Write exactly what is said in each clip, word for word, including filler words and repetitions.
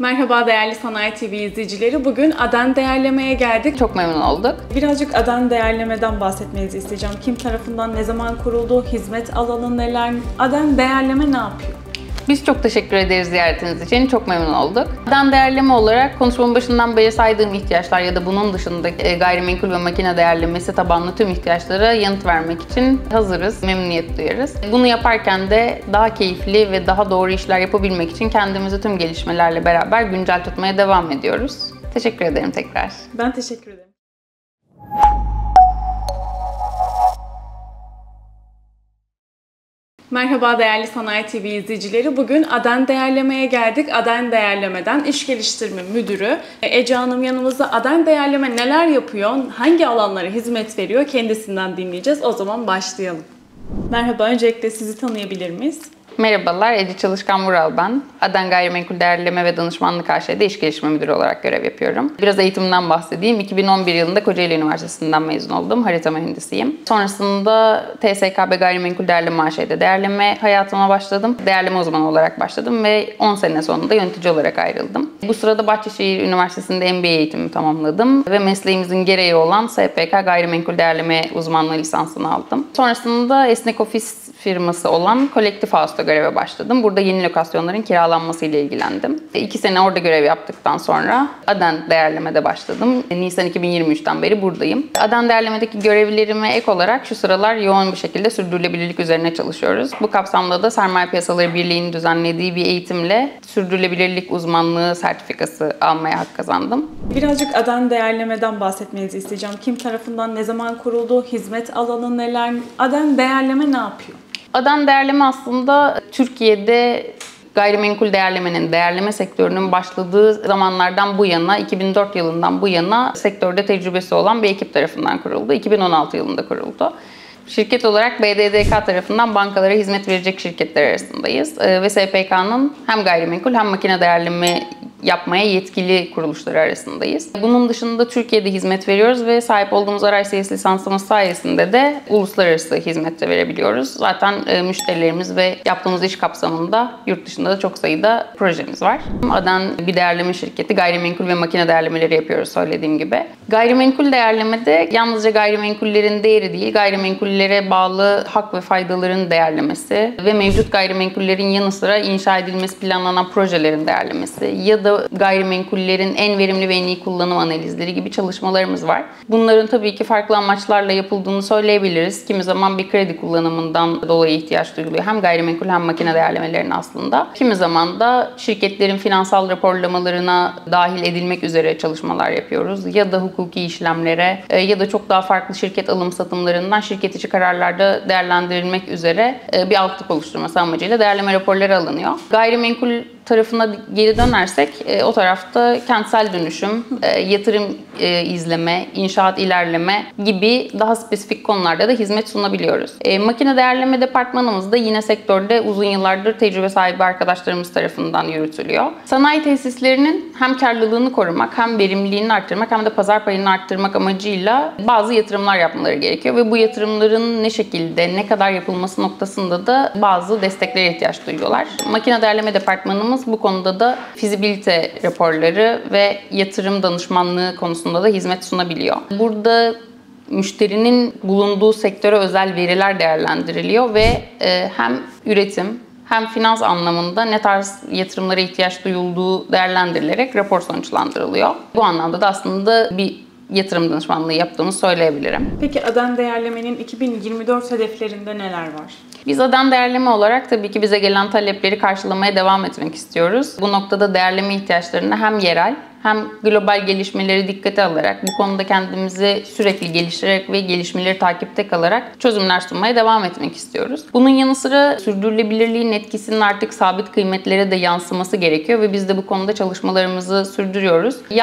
Merhaba değerli Sanayi T V izleyicileri. Bugün Aden Değerleme'ye geldik. Çok memnun olduk. Birazcık Aden Değerleme'den bahsetmenizi isteyeceğim. Kim tarafından, ne zaman kuruldu, hizmet alanı neler? Aden Değerleme ne yapıyor? Biz çok teşekkür ederiz ziyaretiniz için. Çok memnun olduk. Aden Değerleme olarak konuşmamın başından beri saydığım ihtiyaçlar ya da bunun dışında gayrimenkul ve makine değerlemesi tabanlı tüm ihtiyaçlara yanıt vermek için hazırız, memnuniyet duyarız. Bunu yaparken de daha keyifli ve daha doğru işler yapabilmek için kendimizi tüm gelişmelerle beraber güncel tutmaya devam ediyoruz. Teşekkür ederim tekrar. Ben teşekkür ederim. Merhaba değerli Sanayi T V izleyicileri. Bugün Aden Değerleme'ye geldik. Aden Değerleme'den İş Geliştirme Müdürü Ece Hanım yanımızda. Aden Değerleme neler yapıyor, hangi alanlara hizmet veriyor kendisinden dinleyeceğiz. O zaman başlayalım. Merhaba, öncelikle sizi tanıyabilir miyiz? Merhabalar, Ece Çalışkan Vural ben. Aden Gayrimenkul Değerleme ve Danışmanlık A Ş'de İş Geliştirme Müdürü olarak görev yapıyorum. Biraz eğitimimden bahsedeyim. iki bin on bir yılında Kocaeli Üniversitesi'nden mezun oldum. Harita mühendisiyim. Sonrasında T S K B Gayrimenkul Değerleme A Ş'de değerleme hayatıma başladım. Değerleme uzmanı olarak başladım ve on sene sonunda yönetici olarak ayrıldım. Bu sırada Bahçeşehir Üniversitesi'nde M B A eğitimimi tamamladım ve mesleğimizin gereği olan S P K Gayrimenkul Değerleme uzmanlığı lisansını aldım. Sonrasında esnek ofis firması olan Kolektif House'da göreve başladım. Burada yeni lokasyonların kiralanması ile ilgilendim. İki sene orada görev yaptıktan sonra Aden Değerleme'de başladım. Nisan iki bin yirmi üçten beri buradayım. Aden Değerleme'deki görevlerime ek olarak şu sıralar yoğun bir şekilde sürdürülebilirlik üzerine çalışıyoruz. Bu kapsamda da Sermaye Piyasaları Birliği'nin düzenlediği bir eğitimle sürdürülebilirlik uzmanlığı sertifikası almaya hak kazandım. Birazcık Aden Değerleme'den bahsetmenizi isteyeceğim. Kim tarafından, ne zaman kuruldu, hizmet alanı neler? Aden Değerleme ne yapıyor? Aden Değerleme aslında Türkiye'de gayrimenkul değerlemenin, değerleme sektörünün başladığı zamanlardan bu yana, iki bin dört yılından bu yana sektörde tecrübesi olan bir ekip tarafından kuruldu. iki bin on altı yılında kuruldu. Şirket olarak B D D K tarafından bankalara hizmet verecek şirketler arasındayız. Ve S P K'nın hem gayrimenkul hem makine değerleme yapmaya yetkili kuruluşları arasındayız. Bunun dışında Türkiye'de hizmet veriyoruz ve sahip olduğumuz R I C S lisansımız sayesinde de uluslararası hizmet de verebiliyoruz. Zaten e, müşterilerimiz ve yaptığımız iş kapsamında yurt dışında da çok sayıda projemiz var. Aden bir değerleme şirketi, gayrimenkul ve makine değerlemeleri yapıyoruz söylediğim gibi. Gayrimenkul değerlemede yalnızca gayrimenkullerin değeri değil, gayrimenkullere bağlı hak ve faydaların değerlemesi ve mevcut gayrimenkullerin yanı sıra inşa edilmesi planlanan projelerin değerlemesi ya da gayrimenkullerin en verimli ve en iyi kullanım analizleri gibi çalışmalarımız var. Bunların tabii ki farklı amaçlarla yapıldığını söyleyebiliriz. Kimi zaman bir kredi kullanımından dolayı ihtiyaç duyuluyor. Hem gayrimenkul hem makine değerlemelerinin aslında. Kimi zaman da şirketlerin finansal raporlamalarına dahil edilmek üzere çalışmalar yapıyoruz. Ya da hukuki işlemlere ya da çok daha farklı şirket alım satımlarından şirket içi kararlarda değerlendirilmek üzere bir altlık oluşturması amacıyla değerleme raporları alınıyor. Gayrimenkul tarafına geri dönersek e, o tarafta kentsel dönüşüm, e, yatırım e, izleme, inşaat ilerleme gibi daha spesifik konularda da hizmet sunabiliyoruz. E, makine değerleme departmanımız da yine sektörde uzun yıllardır tecrübe sahibi arkadaşlarımız tarafından yürütülüyor. Sanayi tesislerinin hem karlılığını korumak, hem verimliliğini arttırmak hem de pazar payını arttırmak amacıyla bazı yatırımlar yapmaları gerekiyor ve bu yatırımların ne şekilde, ne kadar yapılması noktasında da bazı desteklere ihtiyaç duyuyorlar. Makine değerleme departmanımız bu konuda da fizibilite raporları ve yatırım danışmanlığı konusunda da hizmet sunabiliyor. Burada müşterinin bulunduğu sektöre özel veriler değerlendiriliyor ve hem üretim hem finans anlamında ne tarz yatırımlara ihtiyaç duyulduğu değerlendirilerek rapor sonuçlandırılıyor. Bu anlamda da aslında bir yatırım danışmanlığı yaptığımı söyleyebilirim. Peki Aden Değerleme'nin iki bin yirmi dört hedeflerinde neler var? Biz Aden Değerleme olarak tabii ki bize gelen talepleri karşılamaya devam etmek istiyoruz. Bu noktada değerleme ihtiyaçlarını hem yerel hem global gelişmeleri dikkate alarak, bu konuda kendimizi sürekli geliştirerek ve gelişmeleri takipte kalarak çözümler sunmaya devam etmek istiyoruz. Bunun yanı sıra sürdürülebilirliğin etkisinin artık sabit kıymetlere de yansıması gerekiyor ve biz de bu konuda çalışmalarımızı sürdürüyoruz. Yaz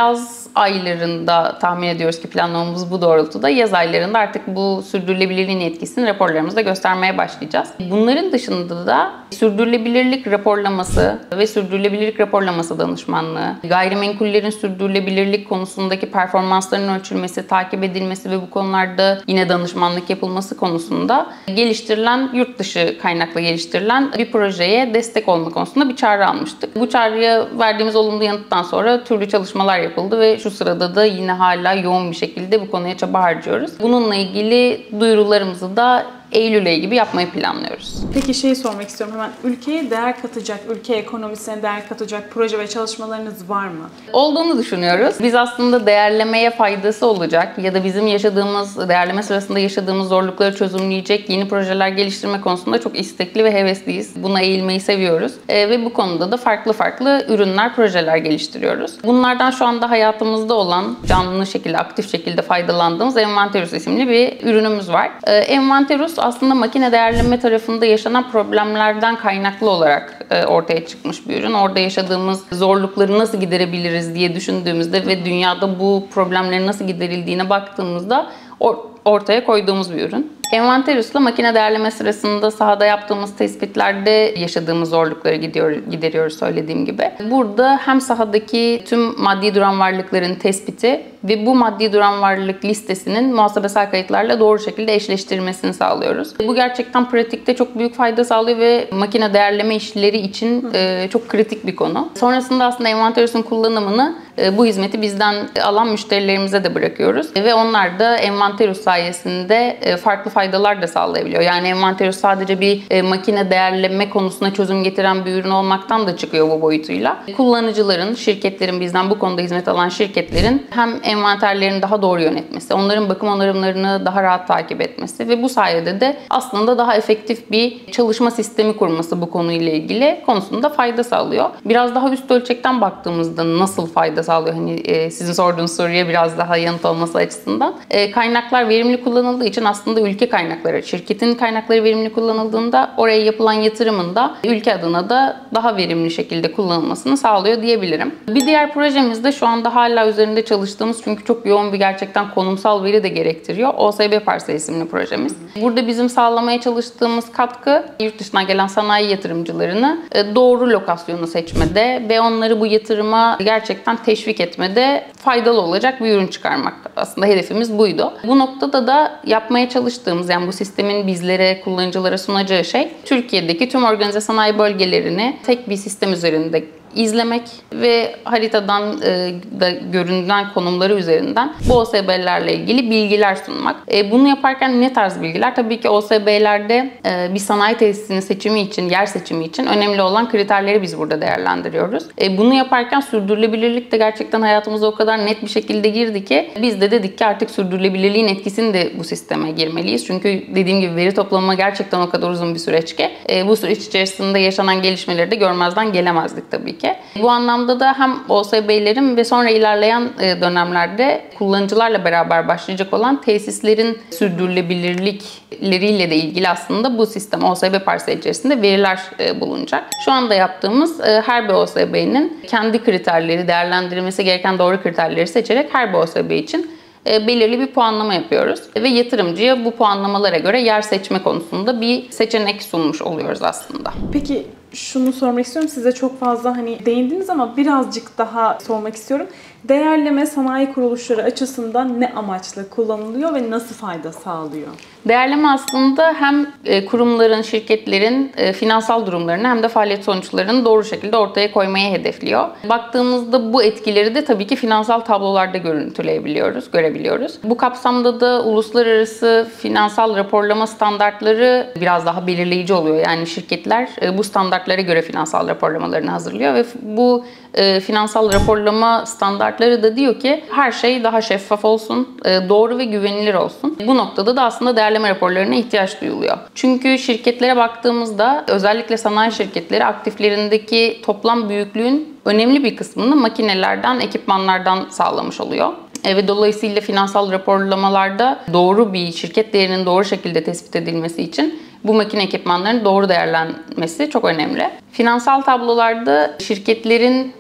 aylarında tahmin ediyoruz ki planlamamız bu doğrultuda. Yaz aylarında artık bu sürdürülebilirliğin etkisini raporlarımızda göstermeye başlayacağız. Bunların dışında da sürdürülebilirlik raporlaması ve sürdürülebilirlik raporlaması danışmanlığı, gayrimenkullerin sürdürülebilirlik konusundaki performanslarının ölçülmesi, takip edilmesi ve bu konularda yine danışmanlık yapılması konusunda geliştirilen, yurt dışı kaynakla geliştirilen bir projeye destek olma konusunda bir çağrı almıştık. Bu çağrıya verdiğimiz olumlu yanıttan sonra türlü çalışmalar yapıldı ve şu sırada da yine hala yoğun bir şekilde bu konuya çaba harcıyoruz. Bununla ilgili duyurularımızı da Eylül ayı gibi yapmayı planlıyoruz. Peki şeyi sormak istiyorum hemen. Ülkeye değer katacak, ülke ekonomisine değer katacak proje ve çalışmalarınız var mı? Olduğunu düşünüyoruz. Biz aslında değerlemeye faydası olacak ya da bizim yaşadığımız, değerleme sırasında yaşadığımız zorlukları çözümleyecek yeni projeler geliştirme konusunda çok istekli ve hevesliyiz. Buna eğilmeyi seviyoruz. E, ve bu konuda da farklı farklı ürünler, projeler geliştiriyoruz. Bunlardan şu anda hayatımızda olan, canlı şekilde, aktif şekilde faydalandığımız Envanterus isimli bir ürünümüz var. E, Envanterus aslında makine değerleme tarafında yaşanan problemlerden kaynaklı olarak ortaya çıkmış bir ürün. Orada yaşadığımız zorlukları nasıl giderebiliriz diye düşündüğümüzde ve dünyada bu problemlerin nasıl giderildiğine baktığımızda ortaya koyduğumuz bir ürün. Envanterus'la makine değerleme sırasında sahada yaptığımız tespitlerde yaşadığımız zorlukları gidiyor, gideriyoruz söylediğim gibi. Burada hem sahadaki tüm maddi duran varlıkların tespiti ve bu maddi duran varlık listesinin muhasebesel kayıtlarla doğru şekilde eşleştirilmesini sağlıyoruz. Bu gerçekten pratikte çok büyük fayda sağlıyor ve makine değerleme işleri için e, çok kritik bir konu. Sonrasında aslında Envanterus'un kullanımını e, bu hizmeti bizden alan müşterilerimize de bırakıyoruz. E, ve onlar da Envanterus sayesinde e, farklı faydalar da sağlayabiliyor. Yani Envanterus sadece bir e, makine değerleme konusuna çözüm getiren bir ürün olmaktan da çıkıyor bu boyutuyla. Kullanıcıların, şirketlerin, bizden bu konuda hizmet alan şirketlerin hem envanterlerini daha doğru yönetmesi, onların bakım onarımlarını daha rahat takip etmesi ve bu sayede de aslında daha efektif bir çalışma sistemi kurması bu konuyla ilgili konusunda fayda sağlıyor. Biraz daha üst ölçekten baktığımızda nasıl fayda sağlıyor? Hani e, sizin sorduğunuz soruya biraz daha yanıt olması açısından. E, kaynaklar verimli kullanıldığı için aslında ülke kaynakları, şirketin kaynakları verimli kullanıldığında oraya yapılan yatırımın da ülke adına da daha verimli şekilde kullanılmasını sağlıyor diyebilirim. Bir diğer projemiz de şu anda hala üzerinde çalıştığımız çünkü çok yoğun bir gerçekten konumsal veri de gerektiriyor. O S B Parsel isimli projemiz. Burada bizim sağlamaya çalıştığımız katkı yurt dışından gelen sanayi yatırımcılarını doğru lokasyonu seçmede ve onları bu yatırıma gerçekten teşvik etmede faydalı olacak bir ürün çıkarmak. Aslında hedefimiz buydu. Bu noktada da yapmaya çalıştığımız yani bu sistemin bizlere, kullanıcılara sunacağı şey Türkiye'deki tüm organize sanayi bölgelerini tek bir sistem üzerinde izlemek ve haritadan e, da görünen konumları üzerinden bu O S B'lerle ilgili bilgiler sunmak. E, bunu yaparken ne tarz bilgiler? Tabii ki O S B'lerde e, bir sanayi tesisinin seçimi için, yer seçimi için önemli olan kriterleri biz burada değerlendiriyoruz. E, bunu yaparken sürdürülebilirlik de gerçekten hayatımıza o kadar net bir şekilde girdi ki biz de dedik ki artık sürdürülebilirliğin etkisini de bu sisteme girmeliyiz. Çünkü dediğim gibi veri toplama gerçekten o kadar uzun bir süreç ki e, bu süreç içerisinde yaşanan gelişmeleri de görmezden gelemezdik tabii ki. Bu anlamda da hem O S B'lerin ve sonra ilerleyen dönemlerde kullanıcılarla beraber başlayacak olan tesislerin sürdürülebilirlikleriyle de ilgili aslında bu sistem O S B parsel içerisinde veriler bulunacak. Şu anda yaptığımız her bir O S B'nin kendi kriterleri, değerlendirilmesi gereken doğru kriterleri seçerek her bir O S B için belirli bir puanlama yapıyoruz. Ve yatırımcıya bu puanlamalara göre yer seçme konusunda bir seçenek sunmuş oluyoruz aslında. Peki şunu sormak istiyorum. Size çok fazla hani değindiniz ama birazcık daha sormak istiyorum. Değerleme sanayi kuruluşları açısından ne amaçla kullanılıyor ve nasıl fayda sağlıyor? Değerleme aslında hem kurumların, şirketlerin finansal durumlarını hem de faaliyet sonuçlarını doğru şekilde ortaya koymayı hedefliyor. Baktığımızda bu etkileri de tabii ki finansal tablolarda görüntüleyebiliyoruz, görebiliyoruz. Bu kapsamda da uluslararası finansal raporlama standartları biraz daha belirleyici oluyor. Yani şirketler bu standartlara göre finansal raporlamalarını hazırlıyor ve bu e, finansal raporlama standartları da diyor ki her şey daha şeffaf olsun, e, doğru ve güvenilir olsun. Bu noktada da aslında değerleme raporlarına ihtiyaç duyuluyor. Çünkü şirketlere baktığımızda özellikle sanayi şirketleri aktiflerindeki toplam büyüklüğün önemli bir kısmını makinelerden, ekipmanlardan sağlamış oluyor. E, ve dolayısıyla finansal raporlamalarda doğru bir şirket değerinin doğru şekilde tespit edilmesi için bu makine ekipmanlarının doğru değerlenmesi çok önemli. Finansal tablolarda şirketlerin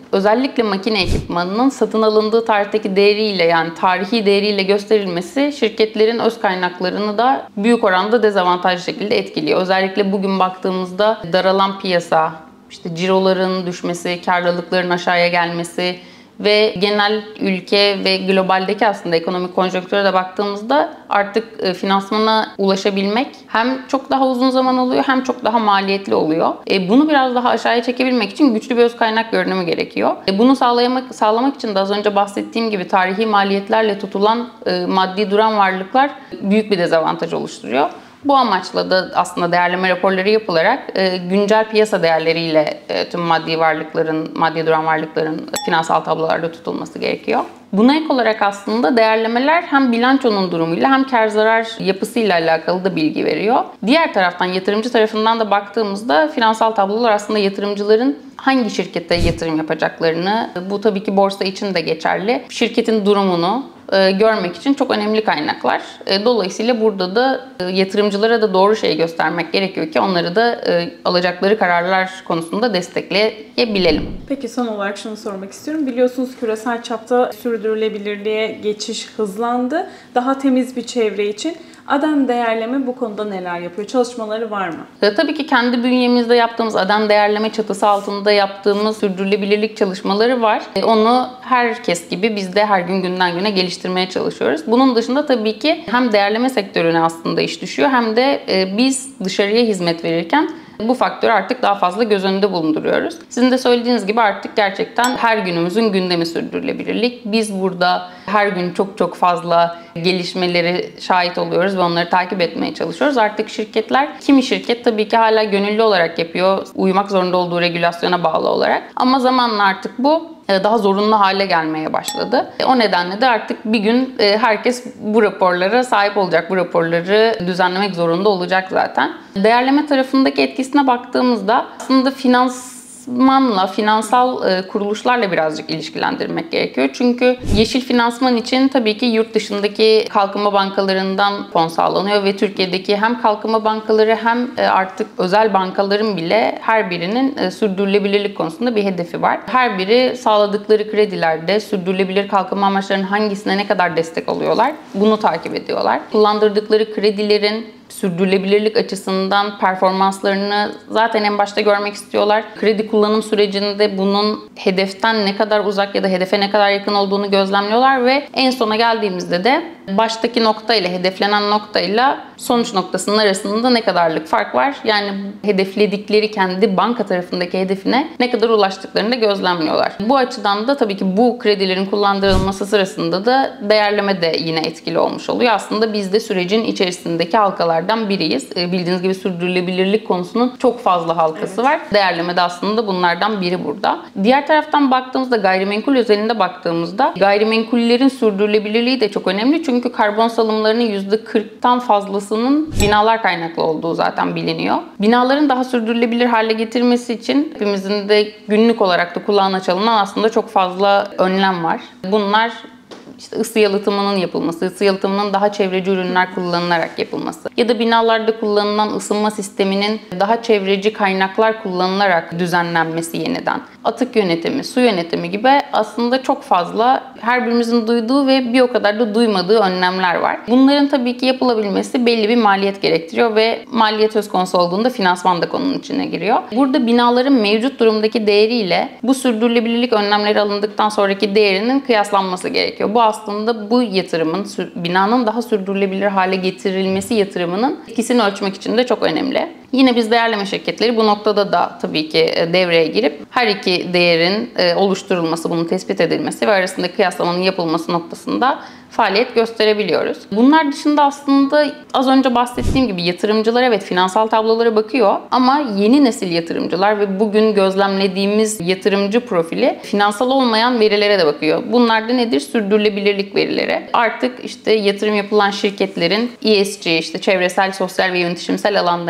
özellikle makine ekipmanının satın alındığı tarihteki değeriyle, yani tarihi değeriyle gösterilmesi şirketlerin öz kaynaklarını da büyük oranda dezavantajlı şekilde etkiliyor. Özellikle bugün baktığımızda daralan piyasa, işte ciroların düşmesi, karlılıkların aşağıya gelmesi ve genel ülke ve globaldeki aslında ekonomik konjonktüre de baktığımızda artık finansmana ulaşabilmek hem çok daha uzun zaman oluyor hem çok daha maliyetli oluyor. E, bunu biraz daha aşağıya çekebilmek için güçlü bir öz kaynak görünümü gerekiyor. E, bunu sağlamak, sağlamak için de az önce bahsettiğim gibi tarihi maliyetlerle tutulan e, maddi duran varlıklar büyük bir dezavantaj oluşturuyor. Bu amaçla da aslında değerleme raporları yapılarak e, güncel piyasa değerleriyle e, tüm maddi varlıkların, maddi duran varlıkların finansal tablolarda tutulması gerekiyor. Buna ek olarak aslında değerlemeler hem bilançonun durumuyla hem kar zarar yapısıyla alakalı da bilgi veriyor. Diğer taraftan yatırımcı tarafından da baktığımızda finansal tablolar aslında yatırımcıların hangi şirkete yatırım yapacaklarını, bu tabii ki borsa için de geçerli, şirketin durumunu e, görmek için çok önemli kaynaklar. E, dolayısıyla burada da e, yatırımcılara da doğru şeyi göstermek gerekiyor ki onları da e, alacakları kararlar konusunda destekleyebilelim. Peki son olarak şunu sormak istiyorum. Biliyorsunuz küresel çapta sürdürülebilirliğe geçiş hızlandı. Daha temiz bir çevre için Aden Değerleme bu konuda neler yapıyor? Çalışmaları var mı? E, tabii ki kendi bünyemizde yaptığımız Aden Değerleme çatısı altında yaptığımız sürdürülebilirlik çalışmaları var. E, onu herkes gibi biz de her gün günden güne geliştirmeye çalışıyoruz. Bunun dışında tabii ki hem değerleme sektörüne aslında iş düşüyor hem de e, biz dışarıya hizmet verirken bu faktörü artık daha fazla göz önünde bulunduruyoruz. Sizin de söylediğiniz gibi artık gerçekten her günümüzün gündemi sürdürülebilirlik. Biz burada her gün çok çok fazla gelişmeleri şahit oluyoruz ve onları takip etmeye çalışıyoruz. Artık şirketler, kimi şirket tabii ki hala gönüllü olarak yapıyor, uymak zorunda olduğu regülasyona bağlı olarak. Ama zamanla artık bu daha zorunlu hale gelmeye başladı. O nedenle de artık bir gün herkes bu raporlara sahip olacak. Bu raporları düzenlemek zorunda olacak zaten. Değerleme tarafındaki etkisine baktığımızda aslında finansmanla, finansal kuruluşlarla birazcık ilişkilendirmek gerekiyor. Çünkü yeşil finansman için tabii ki yurt dışındaki kalkınma bankalarından fon sağlanıyor ve Türkiye'deki hem kalkınma bankaları hem artık özel bankaların bile her birinin sürdürülebilirlik konusunda bir hedefi var. Her biri sağladıkları kredilerde sürdürülebilir kalkınma amaçlarının hangisine ne kadar destek alıyorlar bunu takip ediyorlar. Kullandırdıkları kredilerin sürdürülebilirlik açısından performanslarını zaten en başta görmek istiyorlar. Kredi kullanım sürecinde bunun hedeften ne kadar uzak ya da hedefe ne kadar yakın olduğunu gözlemliyorlar ve en sona geldiğimizde de baştaki nokta ile hedeflenen nokta ile sonuç noktasının arasında ne kadarlık fark var? Yani hedefledikleri kendi banka tarafındaki hedefine ne kadar ulaştıklarını da gözlemliyorlar. Bu açıdan da tabii ki bu kredilerin kullandırılması sırasında da değerleme de yine etkili olmuş oluyor. Aslında biz de sürecin içerisindeki halkalardan biriyiz. Bildiğiniz gibi sürdürülebilirlik konusunun çok fazla halkası evet. var. Değerleme de aslında bunlardan biri burada. Diğer taraftan baktığımızda, gayrimenkul özelinde baktığımızda gayrimenkullerin sürdürülebilirliği de çok önemli. Çünkü karbon salımlarının yüzde kırktan fazlasının binalar kaynaklı olduğu zaten biliniyor. Binaların daha sürdürülebilir hale getirmesi için hepimizin de günlük olarak da kulağına çalınan aslında çok fazla önlem var. Bunlar İşte ısı yalıtımının yapılması, ısı yalıtımının daha çevreci ürünler kullanılarak yapılması ya da binalarda kullanılan ısınma sisteminin daha çevreci kaynaklar kullanılarak düzenlenmesi yeniden. Atık yönetimi, su yönetimi gibi aslında çok fazla her birimizin duyduğu ve bir o kadar da duymadığı önlemler var. Bunların tabii ki yapılabilmesi belli bir maliyet gerektiriyor ve maliyet söz konusu olduğunda finansman da konunun içine giriyor. Burada binaların mevcut durumdaki değeriyle bu sürdürülebilirlik önlemleri alındıktan sonraki değerinin kıyaslanması gerekiyor. Bu aslında bu yatırımın, binanın daha sürdürülebilir hale getirilmesi yatırımının etkisini ölçmek için de çok önemli. Yine biz değerleme şirketleri bu noktada da tabii ki devreye girip her iki değerin oluşturulması, bunun tespit edilmesi ve arasında kıyaslamanın yapılması noktasında faaliyet gösterebiliyoruz. Bunlar dışında aslında az önce bahsettiğim gibi yatırımcılar evet finansal tablolara bakıyor ama yeni nesil yatırımcılar ve bugün gözlemlediğimiz yatırımcı profili finansal olmayan verilere de bakıyor. Bunlar da nedir? Sürdürülebilirlik verileri. Artık işte yatırım yapılan şirketlerin E S G, işte çevresel, sosyal ve yönetişimsel alanda neler yaptığı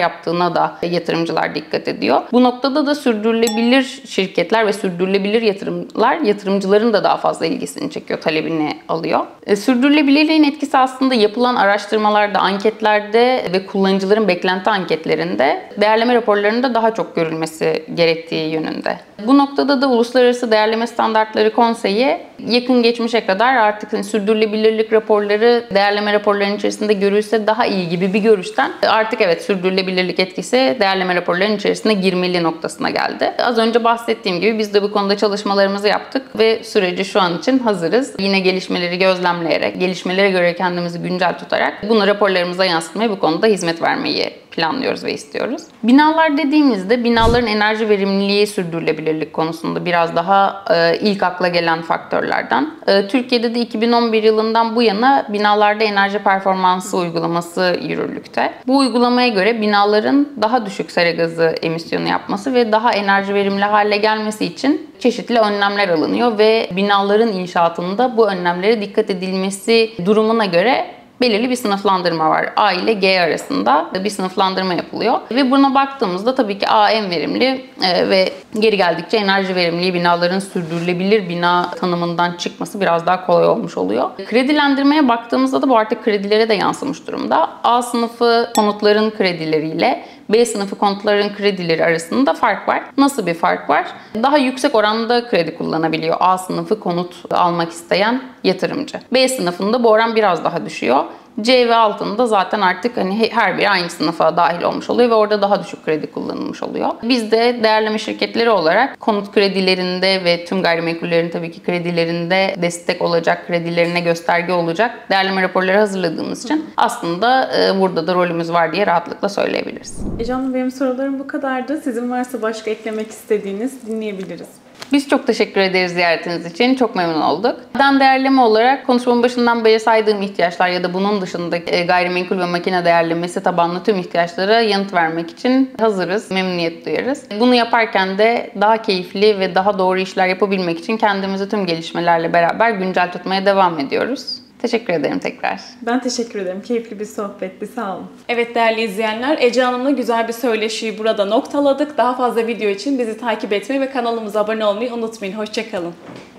yaptığına da yatırımcılar dikkat ediyor. Bu noktada da sürdürülebilir şirketler ve sürdürülebilir yatırımlar yatırımcıların da daha fazla ilgisini çekiyor, talebini alıyor. E, sürdürülebilirliğin etkisi aslında yapılan araştırmalarda, anketlerde ve kullanıcıların beklenti anketlerinde değerleme raporlarında daha çok görülmesi gerektiği yönünde. Bu noktada da Uluslararası Değerleme Standartları Konseyi yakın geçmişe kadar artık hani sürdürülebilirlik raporları değerleme raporlarının içerisinde görülse daha iyi gibi bir görüşten artık evet sürdürülebilirlik etkisi değerleme raporlarının içerisine girmeli noktasına geldi. Az önce bahsettiğim gibi biz de bu konuda çalışmalarımızı yaptık ve süreci şu an için hazırız. Yine gelişmeleri gözlemleyerek, gelişmelere göre kendimizi güncel tutarak bunu raporlarımıza yansıtmayı, bu konuda hizmet vermeyi planlıyoruz ve istiyoruz. Binalar dediğimizde binaların enerji verimliliği sürdürülebilirlik konusunda biraz daha e, ilk akla gelen faktörlerden. E, Türkiye'de de iki bin on bir yılından bu yana binalarda enerji performansı uygulaması yürürlükte. Bu uygulamaya göre binaların daha düşük sera gazı emisyonu yapması ve daha enerji verimli hale gelmesi için çeşitli önlemler alınıyor ve binaların inşaatında bu önlemlere dikkat edilmesi durumuna göre belirli bir sınıflandırma var. A ile G arasında bir sınıflandırma yapılıyor. Ve buna baktığımızda tabii ki A en verimli ve geri geldikçe enerji verimliliği binaların sürdürülebilir bina tanımından çıkması biraz daha kolay olmuş oluyor. Kredilendirmeye baktığımızda da bu artık kredilere de yansımış durumda. A sınıfı konutların kredileriyle B sınıfı konutların kredileri arasında fark var. Nasıl bir fark var? Daha yüksek oranda kredi kullanabiliyor A sınıfı konut almak isteyen yatırımcı. B sınıfında bu oran biraz daha düşüyor. C ve altında zaten artık hani her biri aynı sınıfa dahil olmuş oluyor ve orada daha düşük kredi kullanılmış oluyor. Biz de değerleme şirketleri olarak konut kredilerinde ve tüm gayrimenkullerin tabii ki kredilerinde destek olacak, kredilerine gösterge olacak değerleme raporları hazırladığımız için aslında burada da rolümüz var diye rahatlıkla söyleyebiliriz. Ece Hanım, benim sorularım bu kadardı. Sizin varsa başka eklemek istediğiniz dinleyebiliriz. Biz çok teşekkür ederiz ziyaretiniz için. Çok memnun olduk. Adan değerleme olarak konuşmamın başından beri saydığım ihtiyaçlar ya da bunun dışında gayrimenkul ve makine değerlemesi tabanlı tüm ihtiyaçlara yanıt vermek için hazırız, memnuniyet duyarız. Bunu yaparken de daha keyifli ve daha doğru işler yapabilmek için kendimizi tüm gelişmelerle beraber güncel tutmaya devam ediyoruz. Teşekkür ederim tekrar. Ben teşekkür ederim. Keyifli bir sohbetti. Sağ olun. Evet değerli izleyenler, Ece Hanım'la güzel bir söyleşiyi burada noktaladık. Daha fazla video için bizi takip etmeyi ve kanalımıza abone olmayı unutmayın. Hoşça kalın.